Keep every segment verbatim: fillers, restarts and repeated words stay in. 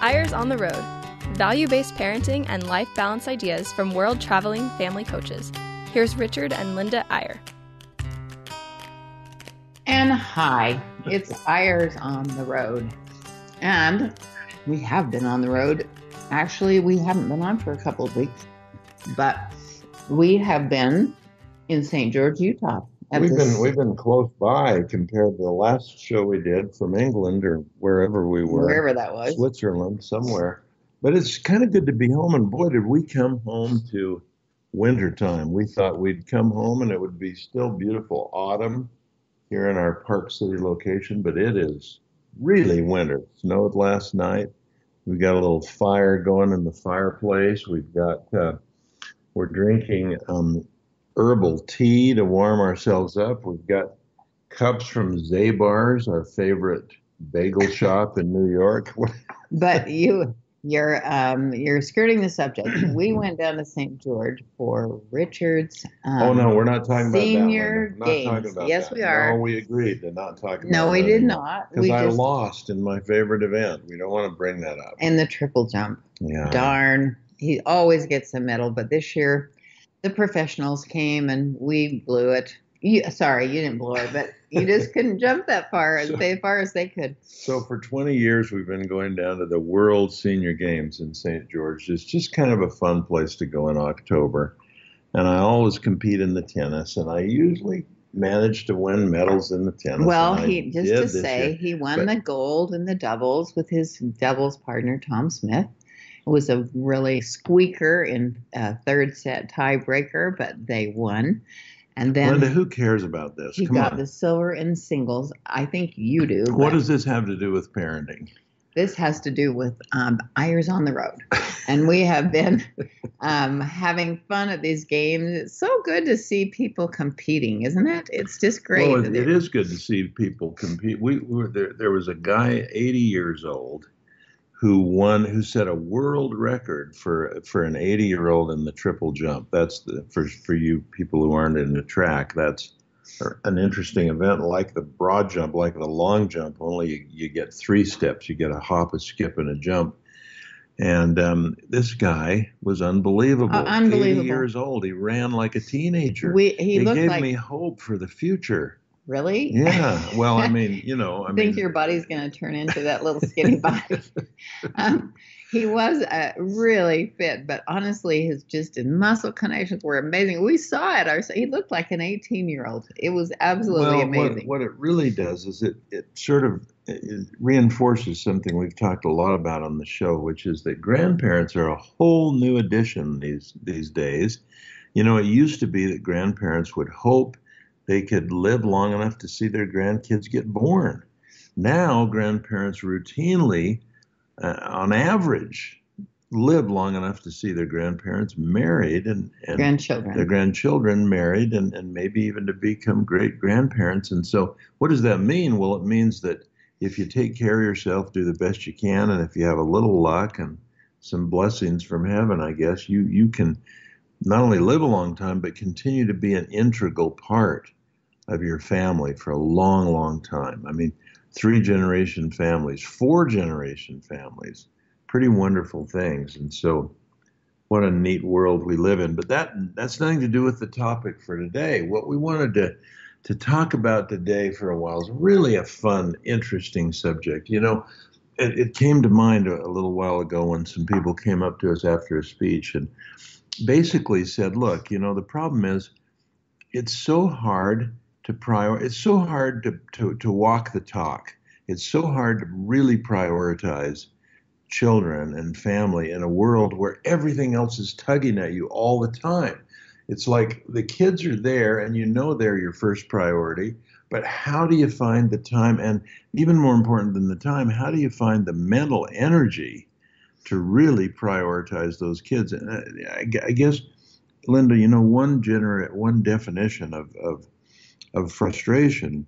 Eyres on the Road, value-based parenting and life balance ideas from world-traveling family coaches. Here's Richard and Linda Eyre. And hi, it's Eyres on the Road. And we have been on the road. Actually, we haven't been on for a couple of weeks, but we have been in Saint George, Utah. We've this, been we've been close by compared to the last show we did from England or wherever we were. Wherever that was. Switzerland, somewhere. But it's kind of good to be home. And boy, did we come home to wintertime. We thought we'd come home and it would be still beautiful autumn here in our Park City location, but it is really winter. It snowed last night. We've got a little fire going in the fireplace. We've got, uh, we're drinking um, herbal tea to warm ourselves up. We've got cups from Zabar's, our favorite bagel shop in New York. But you, you're um, you're skirting the subject. We went down to Saint George for Richard's. Um, oh no, we're not talking about senior that. Not games. talking about yes, that. we are. No, we agreed to not talk about. No, we that did anymore. not. Because We I just lost in my favorite event. We don't want to bring that up. in the triple jump. Yeah. Darn, he always gets a medal, but this year the professionals came and we blew it. You, sorry, you didn't blow it, but you just couldn't jump that far as So- as far as they could. So for twenty years, we've been going down to the World Senior Games in Saint George. It's just kind of a fun place to go in October. And I always compete in the tennis, and I usually manage to win medals in the tennis. Well, and I he just did to this say year. he won But- the gold in the doubles with his doubles partner Tom Smith. It was a really squeaker in a third set tiebreaker, but they won. And then Linda, who cares about this? he Come got on. the silver in singles. I think you do. What but does this have to do with parenting? This has to do with um, Eyres on the Road. And we have been um, having fun at these games. It's so good to see people competing, isn't it? It's just great. Well, it, it is good to see people compete. We, we were there. There was a guy, eighty years old, who won, who set a world record for for an eighty year old in the triple jump. That's the, for for you people who aren't in the track. That's an interesting event, like the broad jump, like the long jump. Only you, you get three steps. You get a hop, a skip, and a jump. And um, this guy was unbelievable. Uh, unbelievable. eighty years old. He ran like a teenager. We, he it looked gave like, me hope for the future. really? Yeah. Well, I mean, you know, I I think mean, your body's going to turn into that little skinny body. um, he was uh, really fit, but honestly, his just his muscle connections were amazing. We saw it. Our, he looked like an eighteen-year-old. It was absolutely well, amazing. What, what it really does is it, it sort of it reinforces something we've talked a lot about on the show, which is that grandparents are a whole new addition these these days. You know, it used to be that grandparents would hope they could live long enough to see their grandkids get born. Now, grandparents routinely, uh, on average, live long enough to see their grandparents married and, and Grandchildren. their grandchildren married and, and maybe even to become great grandparents. And so what does that mean? Well, it means that if you take care of yourself, do the best you can, and if you have a little luck and some blessings from heaven, I guess, you, you can not only live a long time, but continue to be an integral part of your family for a long, long time. I mean, three generation families, four generation families, pretty wonderful things. And so what a neat world we live in. But that that's nothing to do with the topic for today. What we wanted to, to talk about today for a while is really a fun, interesting subject. You know, it, it came to mind a, a little while ago when some people came up to us after a speech and basically said, look, you know, the problem is it's so hard to prior, it's so hard to, to, to walk the talk. It's so hard to really prioritize children and family in a world where everything else is tugging at you all the time. It's like the kids are there and you know they're your first priority, but how do you find the time? And even more important than the time, how do you find the mental energy to really prioritize those kids? And I, I guess, Linda, you know, one gener- one definition of, of of frustration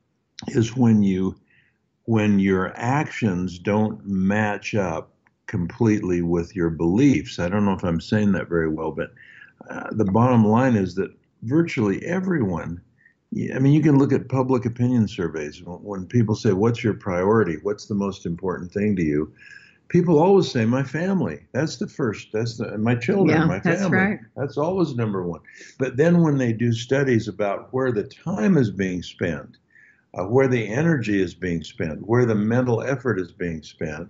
is when you when your actions don't match up completely with your beliefs. I don't know if I'm saying that very well, but uh, the bottom line is that virtually everyone, I mean, you can look at public opinion surveys. When people say, what's your priority? What's the most important thing to you? people always say my family. That's the first. That's the, my children, Yeah, my that's family. right. That's always number one. But then when they do studies about where the time is being spent, uh, where the energy is being spent, where the mental effort is being spent,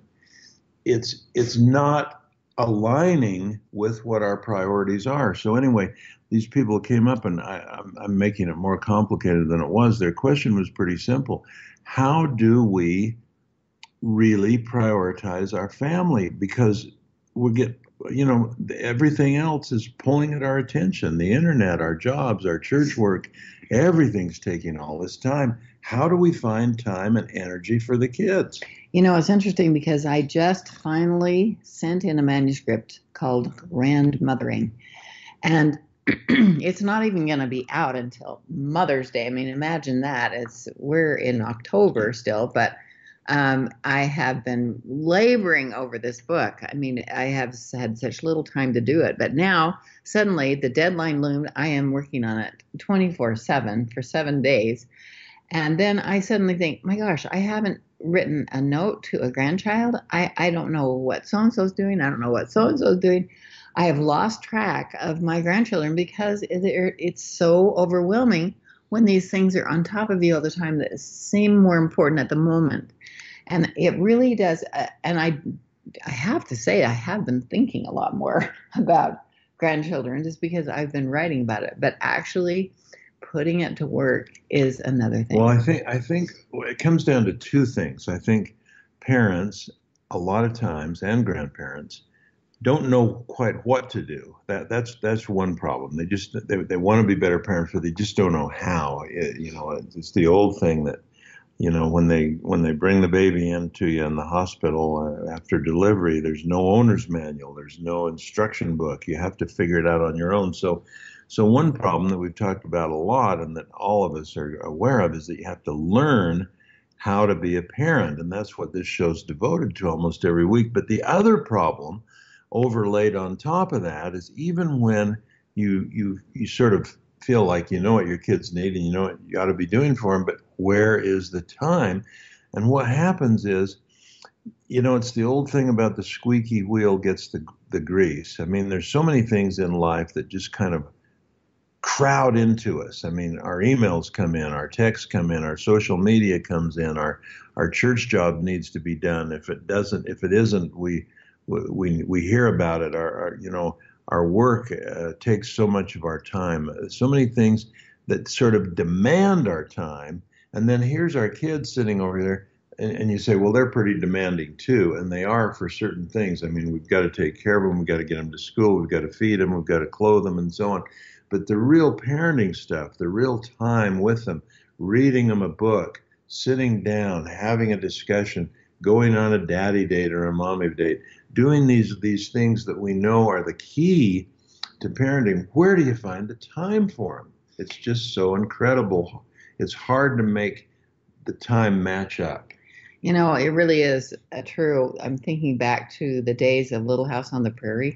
it's it's not aligning with what our priorities are. So anyway, these people came up, and I, I'm, I'm making it more complicated than it was. Their question was pretty simple: how do we really prioritize our family? Because we get, you know, everything else is pulling at our attention. The internet, our jobs, our church work, everything's taking all this time. How do we find time and energy for the kids? You know, it's interesting because I just finally sent in a manuscript called Grandmothering. And it's not even going to be out until Mother's Day. I mean, imagine that. It's we're in October still, but um, I have been laboring over this book. I mean, I have had such little time to do it, but now suddenly the deadline loomed. I am working on it twenty-four seven for seven days. And then I suddenly think, my gosh, I haven't written a note to a grandchild. I, I don't know what so-and-so's doing. I don't know what so-and-so's doing. I have lost track of my grandchildren because it's so overwhelming when these things are on top of you all the time that seem more important at the moment. And it really does. Uh, and I, I have to say, I have been thinking a lot more about grandchildren just because I've been writing about it. But actually putting it to work is another thing. Well, I think I think it comes down to two things. I think parents, a lot of times, and grandparents, don't know quite what to do. That that's that's one problem. They just they they want to be better parents, but they just don't know how. It, you know, it's the old thing that, you know, when they when they bring the baby into you in the hospital uh, after delivery, there's no owner's manual, there's no instruction book. You have to figure it out on your own. So, so one problem that we've talked about a lot and that all of us are aware of is that you have to learn how to be a parent, and that's what this show's devoted to almost every week. But the other problem overlaid on top of that is even when you you you sort of feel like you know what your kids need and you know what you ought to be doing for them, but where is the time? And what happens is, you know, it's the old thing about the squeaky wheel gets the the grease. I mean, there's so many things in life that just kind of crowd into us. I mean, our emails come in, our texts come in, our social media comes in, our our church job needs to be done. If it doesn't, if it isn't, we we we hear about it. Our, our you know, our work uh, takes so much of our time. So many things that sort of demand our time. And then here's our kids sitting over there, and, and you say, well, they're pretty demanding too, and they are for certain things. I mean, we've got to take care of them. We've got to get them to school. We've got to feed them. We've got to clothe them, and so on. But the real parenting stuff, the real time with them, reading them a book, sitting down, having a discussion, going on a daddy date or a mommy date, doing these these things that we know are the key to parenting. Where do you find the time for them? It's just so incredible. It's hard to make the time match up. You know, it really is uh, true. I'm thinking back to the days of Little House on the Prairie.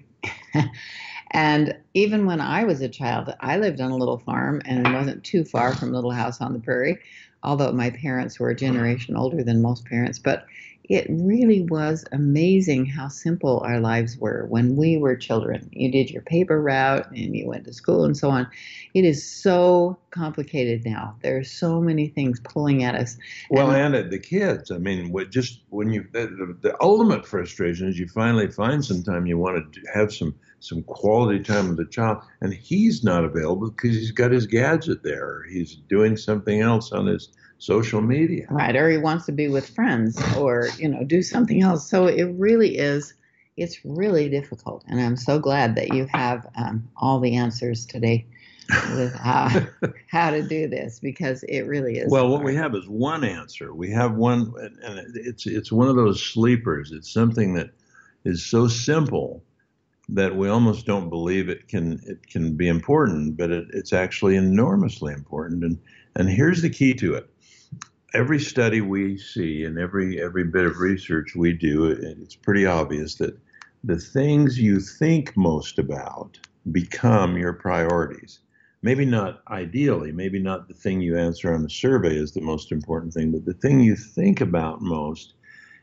And even when I was a child, I lived on a little farm and it wasn't too far from Little House on the Prairie, although my parents were a generation older than most parents. But it really was amazing how simple our lives were when we were children. You did your paper route and you went to school and so on. It is so complicated now. There are so many things pulling at us. Well, and, and the kids, I mean, what just when you, the, the, the ultimate frustration is you finally find some time you want to have some, some quality time with the child, and he's not available because he's got his gadget there, or he's doing something else on his social media. Right, or he wants to be with friends or, you know, do something else. So it really is, it's really difficult. And I'm so glad that you have um, all the answers today with how, how to do this, because it really is. Well, hard. what we have is one answer. We have one, and it's it's one of those sleepers. It's something that is so simple that we almost don't believe it can it can be important, but it, it's actually enormously important. And and here's the key to it. Every study we see and every every bit of research we do, it's pretty obvious that the things you think most about become your priorities. Maybe not ideally, maybe not the thing you answer on the survey is the most important thing, but the thing you think about most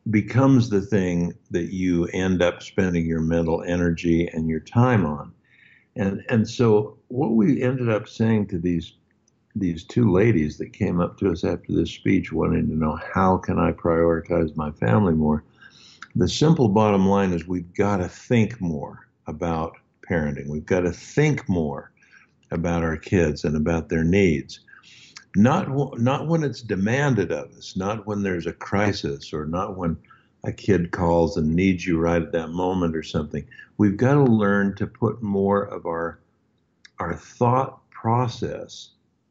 becomes the thing that you end up spending your mental energy and your time on. And and so what we ended up saying to these these two ladies that came up to us after this speech wanting to know how can I prioritize my family more, the simple bottom line is we've got to think more about parenting. We've got to think more about our kids and about their needs. Not not when it's demanded of us, not when there's a crisis, or not when a kid calls and needs you right at that moment or something. We've got to learn to put more of our our thought process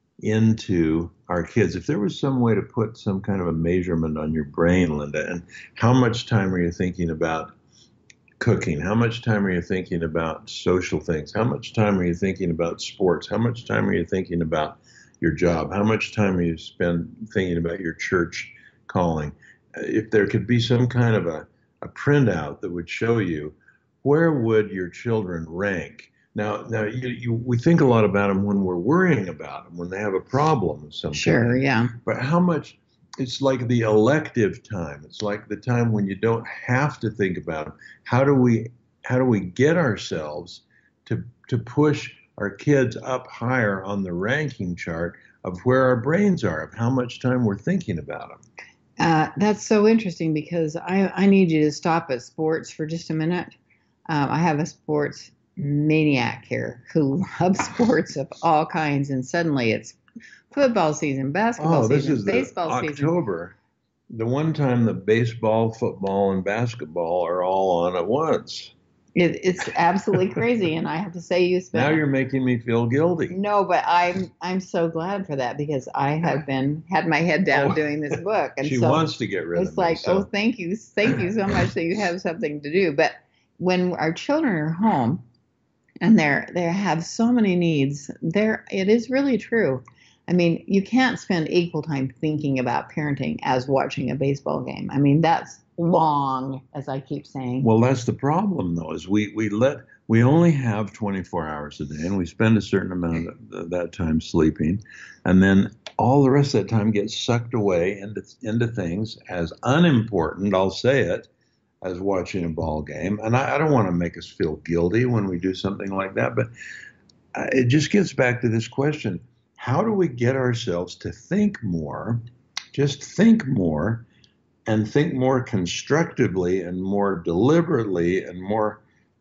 into our kids. If there was some way to put some kind of a measurement on your brain, Linda, and how much time are you thinking about cooking? How much time are you thinking about social things? How much time are you thinking about sports? How much time are you thinking about your job? How much time are you spend thinking about your church calling? If there could be some kind of a, a printout that would show you where would your children rank. Now, now you, you, we think a lot about them when we're worrying about them, when they have a problem of some Sure, kind. yeah. But how much, it's like the elective time. It's like the time when you don't have to think about them. How do we, how do we get ourselves to, to push our kids up higher on the ranking chart of where our brains are, of how much time we're thinking about them? Uh, that's so interesting because I, I need you to stop at sports for just a minute. Um, I have a sports maniac here who loves sports of all kinds, and suddenly it's football season, basketball oh, this season, is baseball the season. October, the one time that baseball, football, and basketball are all on at once. It, it's absolutely crazy, and I have to say, you spent. Now you're making me feel guilty. No, but I'm I'm so glad for that because I have been had my head down Oh, doing this book, and she so wants to get rid of it's me. like, so. oh, thank you, thank you so much that you have something to do. But when our children are home, and they're they have so many needs, there it is really true. I mean, you can't spend equal time thinking about parenting as watching a baseball game. I mean, that's long, as I keep saying. Well, that's the problem, though, is we, we let we only have twenty-four hours a day, and we spend a certain amount of that time sleeping, and then all the rest of that time gets sucked away into into things as unimportant, I'll say it, as watching a ball game. And I, I don't want to make us feel guilty when we do something like that, but uh, it just gets back to this question: how do we get ourselves to think more, just think more? And think more constructively and more deliberately and more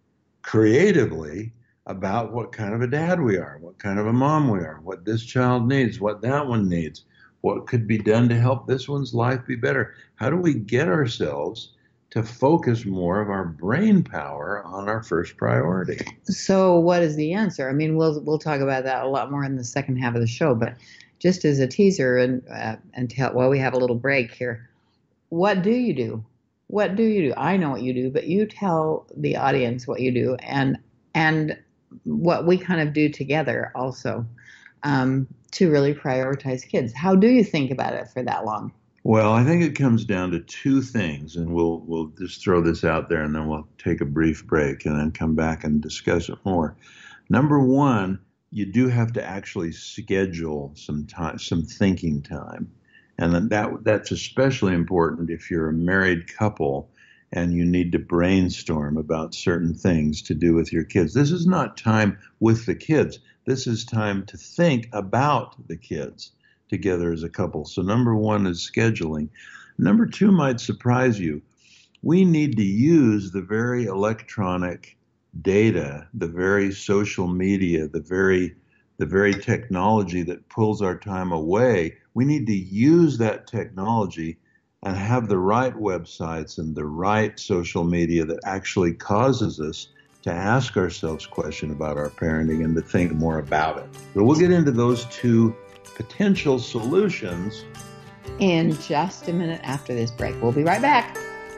creatively about what kind of a dad we are, what kind of a mom we are, what this child needs, what that one needs, what could be done to help this one's life be better. How do we get ourselves to focus more of our brain power on our first priority? So what is the answer? I mean, we'll we'll talk about that a lot more in the second half of the show, but just as a teaser and uh, until while we have a little break here. What do you do? What do you do? I know what you do, but you tell the audience what you do and and what we kind of do together also um, to really prioritize kids. How do you think about it for that long? Well, I think it comes down to two things, and we'll we'll just throw this out there, and then we'll take a brief break and then come back and discuss it more. Number one, you do have to actually schedule some time, some thinking time. And that that's especially important if you're a married couple and you need to brainstorm about certain things to do with your kids. This is not time with the kids. This is time to think about the kids together as a couple. So number one is scheduling. Number two might surprise you. We need to use the very electronic data, the very social media, the very the very technology that pulls our time away. We need to use that technology and have the right websites and the right social media that actually causes us to ask ourselves questions about our parenting and to think more about it. But we'll get into those two potential solutions in just a minute after this break. We'll be right back.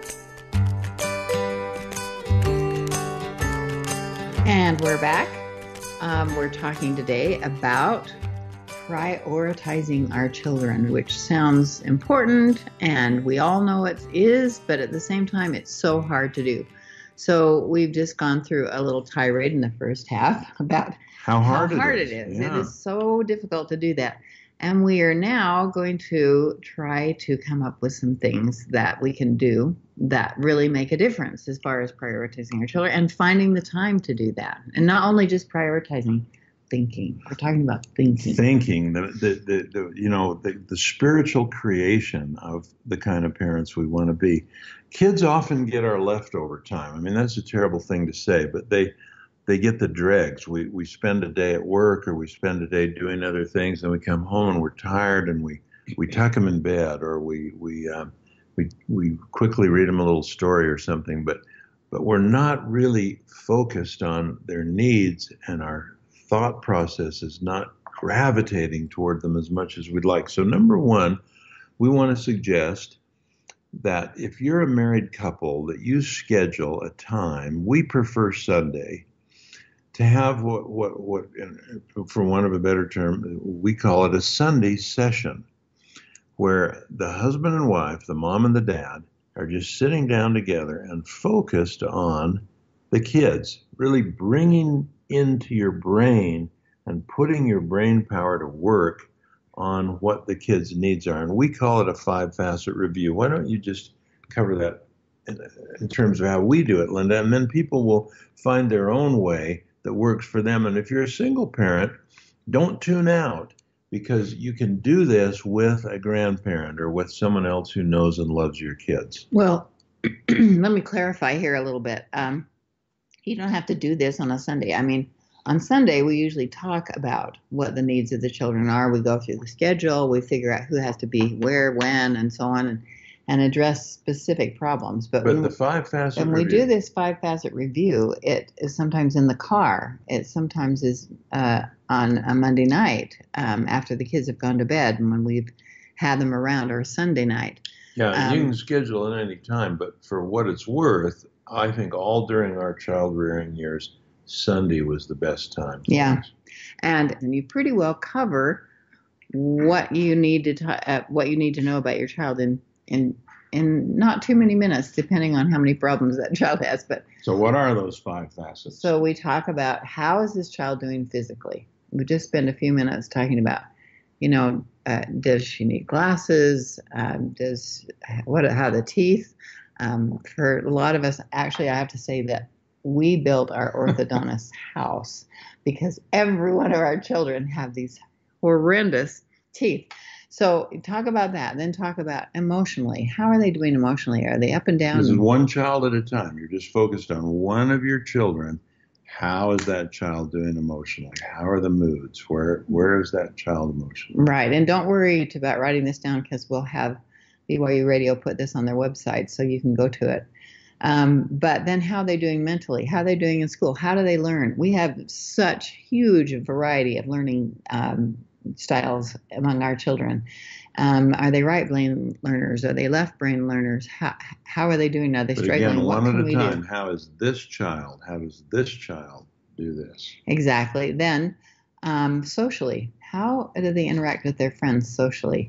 And we're back. Um, we're talking today about prioritizing our children, which sounds important, and we all know it is, but at the same time, it's so hard to do. So we've just gone through a little tirade in the first half about how hard, how hard it is. It is. Yeah. It is so difficult to do that. And we are now going to try to come up with some things that we can do that really make a difference as far as prioritizing our children and finding the time to do that. And not only just prioritizing, thinking. We're talking about thinking. Thinking, the, the, the, the you know, the, the spiritual creation of the kind of parents we want to be. Kids often get our leftover time. I mean, that's a terrible thing to say, but they they get the dregs. We we spend a day at work or we spend a day doing other things, and we come home and we're tired, and we, we tuck them in bed, or we we um, we we quickly read them a little story or something. But but we're not really focused on their needs, and our thought process is not gravitating toward them as much as we'd like. So number one, we want to suggest that if you're a married couple, that you schedule a time. We prefer Sunday, to have what, what, what, for want of a better term, we call it a Sunday session, where the husband and wife, the mom and the dad, are just sitting down together and focused on the kids, really bringing into your brain and putting your brain power to work on what the kids' needs are. And we call it a Five Facet review. Why don't you just cover that in, in terms of how we do it, Linda? And then people will find their own way that works for them. And if you're a single parent, don't tune out, because you can do this with a grandparent or with someone else who knows and loves your kids. Well, let me clarify here a little bit. Um, you don't have to do this on a Sunday. I mean, on Sunday, we usually talk about what the needs of the children are. We go through the schedule. We figure out who has to be where, when, and so on, and, and address specific problems. But, But when, the Five Facet when we review, do this Five Facet review, it is sometimes in the car. It sometimes is uh, on a Monday night um, after the kids have gone to bed and when we've had them around, or a Sunday night. yeah, um, you can schedule at any time, but for what it's worth, I think all during our child rearing years, Sunday was the best time. Yeah. And, and you pretty well cover what you need to ta- uh, what you need to know about your child in in in not too many minutes, depending on how many problems that child has. But So what are those five facets? so we talk about, how is this child doing physically? We just spend a few minutes talking about, you know, uh, does she need glasses? Um, does what? How the teeth? Um, for a lot of us, actually, I have to say that we built our orthodontist house because every one of our children have these horrendous teeth. So talk about that. Then talk about emotionally. How are they doing emotionally? Are they up and down? This is one child at a time. You're just focused on one of your children. How is that child doing emotionally? How are the moods? Where Where is that child emotionally? Right. And don't worry about writing this down, because we'll have B Y U Radio put this on their website so you can go to it. Um, but then how are they doing mentally? How are they doing in school? How do they learn? We have such huge variety of learning um, styles among our children. Um, are they right brain learners? Are they left brain learners? How, how are they doing? Are they But struggling? again, What one can at a we time. do? How is this child? How does this child do this? Exactly. Then um, socially, how do they interact with their friends socially?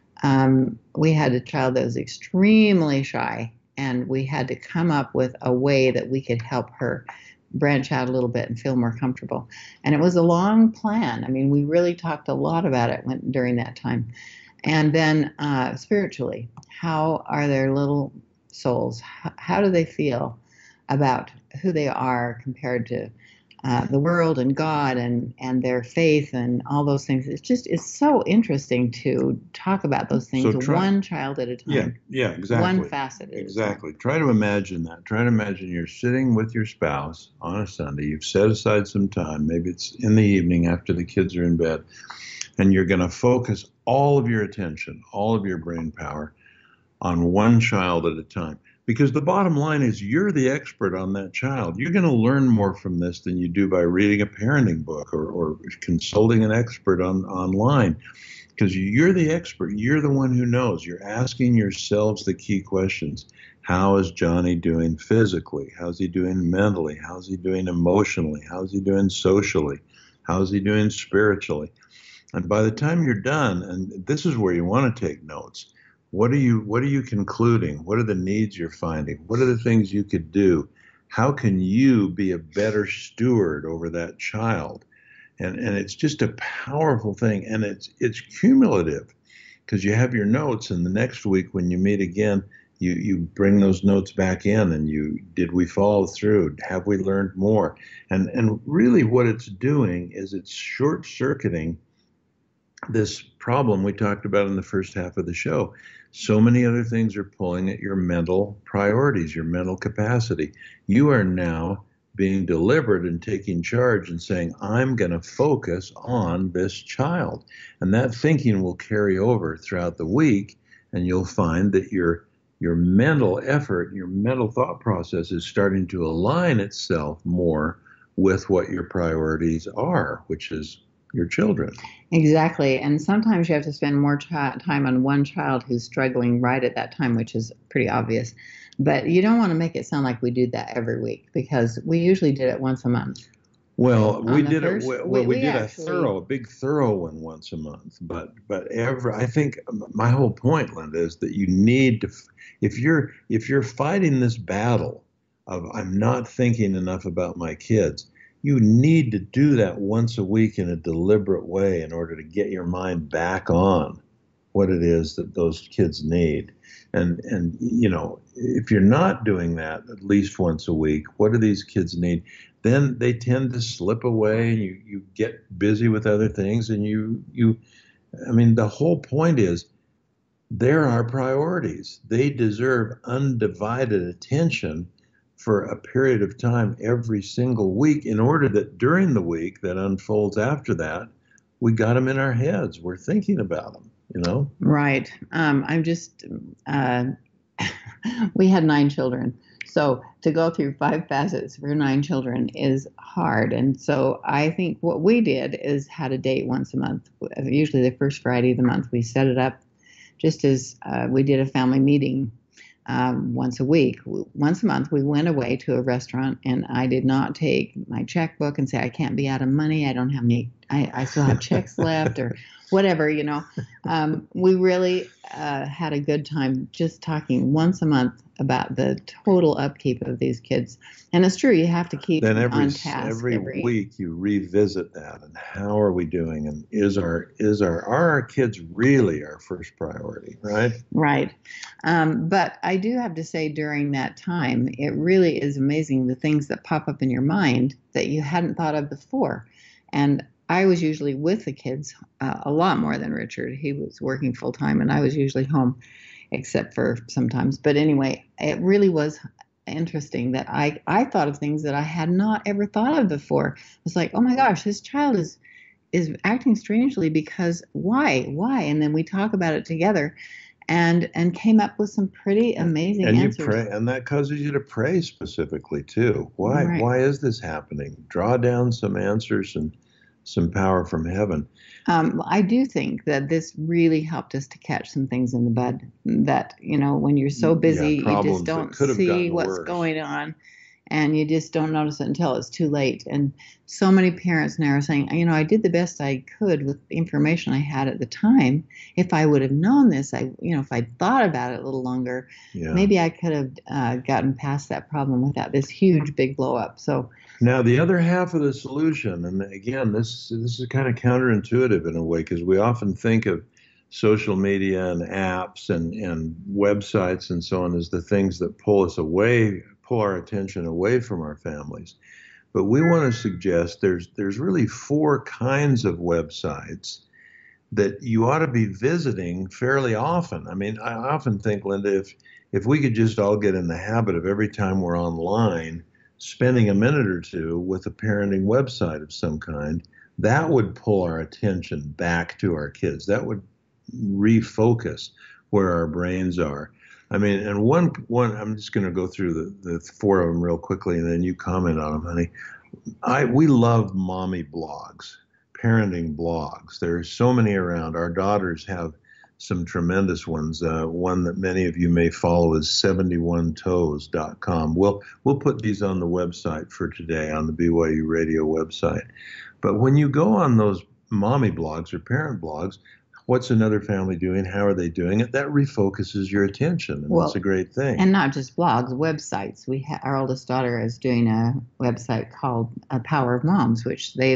Um, we had a child that was extremely shy, and we had to come up with a way that we could help her branch out a little bit and feel more comfortable. And it was a long plan. I mean, we really talked a lot about it when, during that time. And then uh, spiritually, how are their little souls? How, how do they feel about who they are compared to uh, the world and God and, and their faith and all those things? It's just, it's so interesting to talk about those things So try- one child at a time. Yeah, yeah, exactly. One facet at Exactly. Try to imagine that. Try to imagine you're sitting with your spouse on a Sunday. You've set aside some time. Maybe it's in the evening after the kids are in bed. And you're going to focus all of your attention, all of your brain power on one child at a time. Because the bottom line is, you're the expert on that child. You're going to learn more from this than you do by reading a parenting book or, or consulting an expert on online. Because you're the expert. You're the one who knows. You're asking yourselves the key questions. How is Johnny doing physically? How's he doing mentally? How's he doing emotionally? How's he doing socially? How's he doing spiritually? And by the time you're done, and this is where you want to take notes, what are you what are you concluding? What are the needs you're finding? What are the things you could do? How can you be a better steward over that child? And, and it's just a powerful thing. And it's, it's cumulative because you have your notes, and the next week when you meet again, you, you bring those notes back in and you, did we follow through? Have we learned more? And, and really what it's doing is it's short circuiting this problem we talked about in the first half of the show. So many other things are pulling at your mental priorities, your mental capacity. You are now being deliberate and taking charge and saying, I'm going to focus on this child. And that thinking will carry over throughout the week, and you'll find that your your mental effort, your mental thought process is starting to align itself more with what your priorities are, which is your children. Exactly. And sometimes you have to spend more ch- time on one child who's struggling right at that time, which is pretty obvious. But you don't want to make it sound like we do that every week, because we usually did it once a month. Well, we the did first- it. Well, we- we, we did actually- a thorough, a big thorough one once a month. But but every, I think my whole point, Linda, is that you need to, if you're if you're fighting this battle of I'm not thinking enough about my kids, you need to do that once a week in a deliberate way in order to get your mind back on what it is that those kids need. And, and you know, if you're not doing that at least once a week, what do these kids need? Then they tend to slip away, and you, you get busy with other things. And you, you, I mean, the whole point is they're our priorities. They deserve undivided attention for a period of time every single week, in order that during the week that unfolds after that, we got them in our heads. We're thinking about them, you know? Right. Um, I'm just, uh, we had nine children. So to go through five facets for nine children is hard. And so I think what we did is had a date once a month, usually the first Friday of the month. We set it up just as uh, we did a family meeting um, once a week. Once a month, we went away to a restaurant, and I did not take my checkbook and say, I can't be out of money. I don't have any, I, I still have checks left or whatever, you know. Um, we really uh, had a good time just talking once a month about the total upkeep of these kids. And it's true, you have to keep then every, on task. Every, every week you revisit that, and how are we doing? And is our is our are our kids really our first priority, right? Right. Um, but I do have to say, during that time, it really is amazing the things that pop up in your mind that you hadn't thought of before. And I was usually with the kids uh, a lot more than Richard. He was working full time, and I was usually home, except for sometimes. But anyway, it really was interesting that I, I thought of things that I had not ever thought of before. It was like, oh my gosh, this child is is acting strangely, because why? Why? And then we talk about it together, and and came up with some pretty amazing and answers. You pray, and that causes you to pray specifically too. Why Right. why is this happening? Draw down some answers and some power from heaven. Um, I do think that this really helped us to catch some things in the bud that, you know, when you're so busy, Yeah, you just don't see what's worse. going on, and you just don't notice it until it's too late. And so many parents now are saying, you know, I did the best I could with the information I had at the time. If I would have known this, I, you know, if I'd thought about it a little longer, Yeah. maybe I could have uh, gotten past that problem without this huge, big blow up. So now the other half of the solution, and again, this this is kind of counterintuitive in a way, because we often think of social media and apps and, and websites and so on as the things that pull us away, pull our attention away from our families. But we want to suggest there's there's really four kinds of websites that you ought to be visiting fairly often. I mean, I often think, Linda, if if we could just all get in the habit of every time we're online spending a minute or two with a parenting website of some kind, that would pull our attention back to our kids. That would refocus where our brains are. I mean, and one, one I'm just going to go through the, the four of them real quickly, and then you comment on them, honey. I we love mommy blogs, parenting blogs. There's so many around. Our daughters have some tremendous ones. Uh, one that many of you may follow is seventy-one toes dot com. We'll, we'll put these on the website for today, on the B Y U Radio website. But when you go on those mommy blogs or parent blogs, what's another family doing? How are they doing it? That refocuses your attention, and Well, that's a great thing. And not just blogs, websites. We ha- our oldest daughter is doing a website called uh, Power of Moms, which they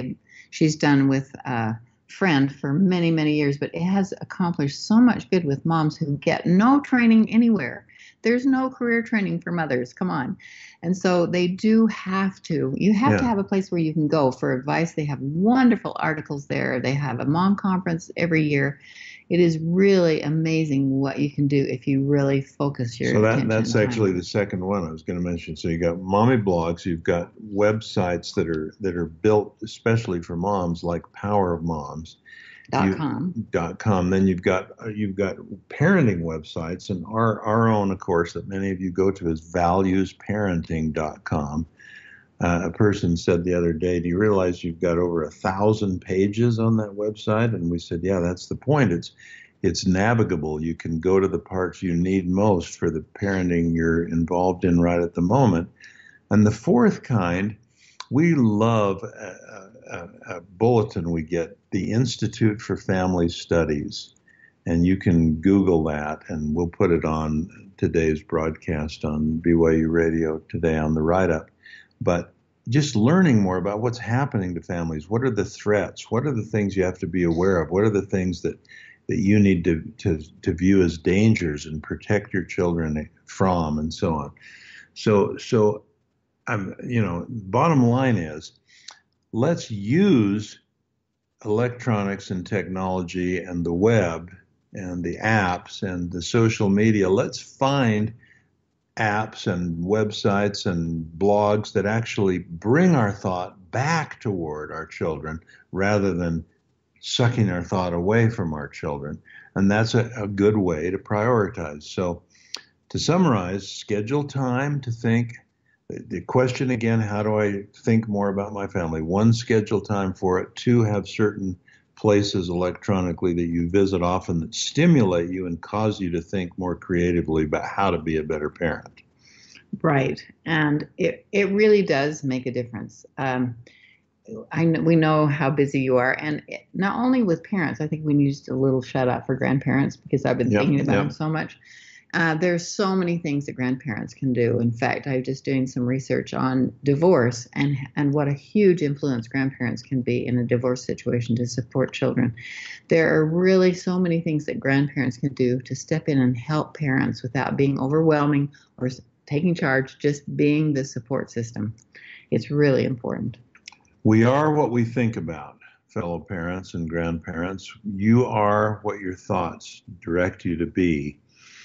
she's done with a friend for many, many years, but it has accomplished so much good with moms who get no training anywhere. There's no career training for mothers. Come on. And so they do have to, you have Yeah. to have a place where you can go for advice. They have wonderful articles there. They have a mom conference every year. It is really amazing what you can do if you really focus your So that, attention that's on actually it. the second one I was going to mention. So you got mommy blogs, you've got websites that are that are built especially for moms, like Power of Moms. Dot You- com. Dot com. Then you've got uh, you've got parenting websites, and our our own, of course, that many of you go to is values parenting dot com. Uh, a person said the other day, "Do you realize you've got over a thousand pages on that website?" And we said, "Yeah, that's the point. It's it's navigable. You can go to the parts you need most for the parenting you're involved in right at the moment." And the fourth kind, we love a, a, a bulletin we get, the Institute for Family Studies. And you can Google that, and we'll put it on today's broadcast on B Y U Radio today on the write-up. But just learning more about what's happening to families. What are the threats? What are the things you have to be aware of? What are the things that, that you need to, to, to view as dangers and protect your children from, and so on. So, so I'm, you know, bottom line is, let's use electronics and technology and the web and the apps and the social media. Let's find apps and websites and blogs that actually bring our thought back toward our children rather than sucking our thought away from our children. And that's a, a good way to prioritize. So to summarize, schedule time to think. The question again, how do I think more about my family? One, schedule time for it. Two, have certain places electronically that you visit often that stimulate you and cause you to think more creatively about how to be a better parent. Right. And it, it really does make a difference. Um, I know, we know how busy you are. And it, not only with parents, I think we need a little shout out for grandparents because I've been Yep, thinking about yep. them so much. Uh, there's so many things that grandparents can do. In fact, I'm just doing some research on divorce and, and what a huge influence grandparents can be in a divorce situation to support children. There are really so many things that grandparents can do to step in and help parents without being overwhelming or taking charge, just being the support system. It's really important. We are what we think about, fellow parents and grandparents. You are what your thoughts direct you to be.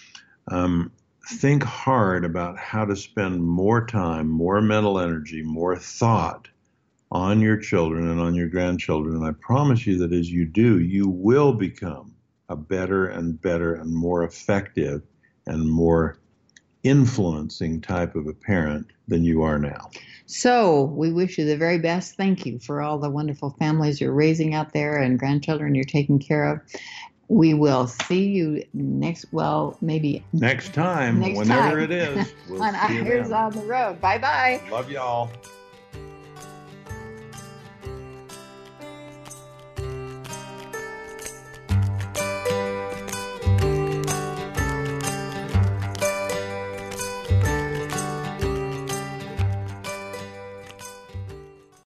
Um, think hard about how to spend more time, more mental energy, more thought on your children and on your grandchildren. And I promise you that as you do, you will become a better and better and more effective and more influencing type of a parent than you are now. So we wish you the very best. Thank you for all the wonderful families you're raising out there and grandchildren you're taking care of. We will see you next, well, maybe Next time, next whenever time. it is. We'll on see you Eyres then. on the Road. Bye-bye. Love y'all.